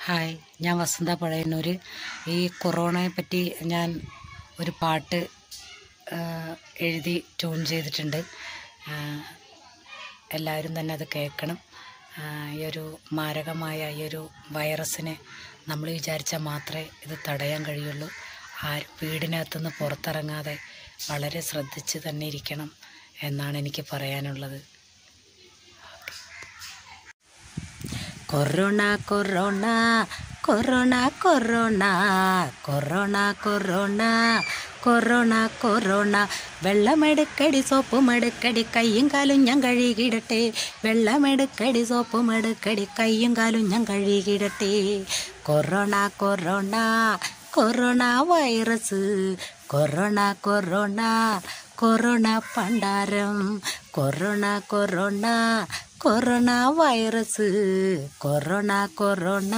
Hi, ഞാൻ വസന്ത പഴയന്നൂർ. ഈ കൊറോണയെ പറ്റി ഞാൻ ഒരു പാട്ട് എഴുതി ട്യൂൺ ചെയ്തിട്ടുണ്ട്. എല്ലാവരും തന്നെ അത് കേൾക്കണം. ഈ ഒരു മാരകമായ ഈ ഒരു വൈറസിനെ നമ്മൾ വിചാരിച്ചാൽ മാത്രമേ ഇത് തടയാൻ കഴിയുള്ളൂ. ആരും വീടിനകത്തുനിന്ന് പുറത്തിറങ്ങാതെ വളരെ ശ്രദ്ധിച്ച് തന്നെ ഇരിക്കണം എന്നാണ് എനിക്ക് പറയാനുള്ളത്. Corona corona corona corona corona corona corona corona വെള്ളമെടുക്കടി സോപ്പുമെടുക്കടി കയ്യും കാലും ഞാൻ കഴുകിയിടട്ടെ. വെള്ളമെടുക്കടി സോപ്പുമെടുക്കടി കയ്യും കാലും ഞാൻ കഴുകിയിടട്ടെ. Corona corona corona virus corona corona corona പണ്ടാരം corona corona corona virus corona corona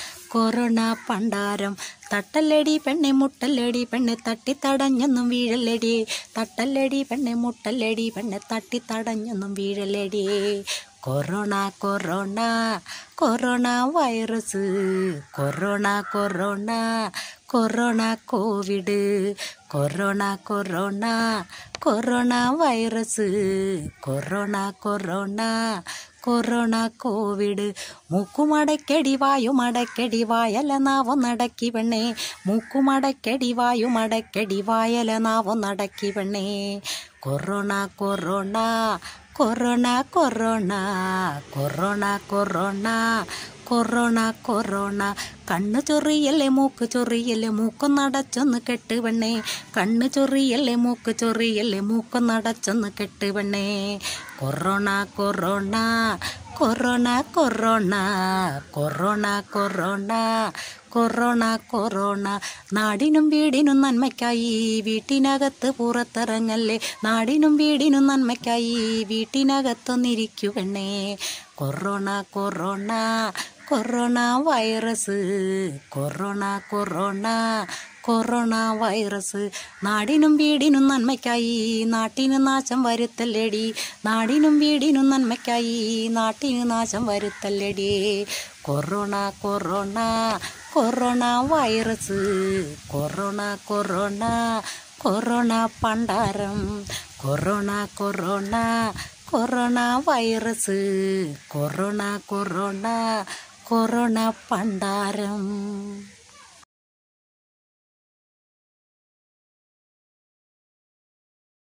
corona പണ്ടാരം. തട്ടല്ലടി പെണ്ണെ മുട്ടല്ലടി പെണ്ണെ തട്ടിത്തടഞ്ഞൊന്നും വീഴല്ലടി. തട്ടല്ലടി പെണ്ണെ മുട്ടല്ലടി പെണ്ണെ തട്ടിത്തടഞ്ഞൊന്നും വീഴല്ലടി. Corona corona corona virus corona corona corona COVID corona corona corona virus corona corona corona COVID. മൂക്കുമടക്കടി വായുമടക്കടി വായല നാവൊന്നടക്കി പെണ്ണേ. മൂക്കുമടക്കടി വായുമടക്കടി വായല നാവൊന്നടക്കി പെണ്ണേ. Corona corona corona corona corona corona corona corona. കണ്ണ് ചൊറിയല്ലേ മൂക്ക് ചൊറിയല്ലേ മൂക്കൊന്നടച്ചൊന്ന് കെട്ട് പെണ്ണേ. കണ്ണ് ചൊറിയല്ലേ മൂക്ക് ചൊറിയല്ലേ മൂക്കൊന്നടച്ചൊന്ന് കെട്ട് പെണ്ണേ. Corona corona corona corona corona corona corona corona. നാടിനും വീടിനും നന്മയ്ക്കായി വീട്ടിനകത്ത് പുറത്തിറങ്ങല്ലേ. നാടിനും വീടിനും നന്മയ്ക്കായി വീട്ടിനകത്തൊന്നിരിക്കു പെണ്ണേ. Corona corona corona virus corona corona corona virus. നാടിനും വീടിനും നന്മയ്ക്കായി നാട്ടിന് നാശം വരുത്തല്ലേടി. നാടിനും വീടിനും നന്മയ്ക്കായി നാട്ടിന് നാശം വരുത്തല്ലേടി. Corona corona corona virus corona corona corona പണ്ടാരം corona corona corona virus corona corona corona പണ്ടാരം.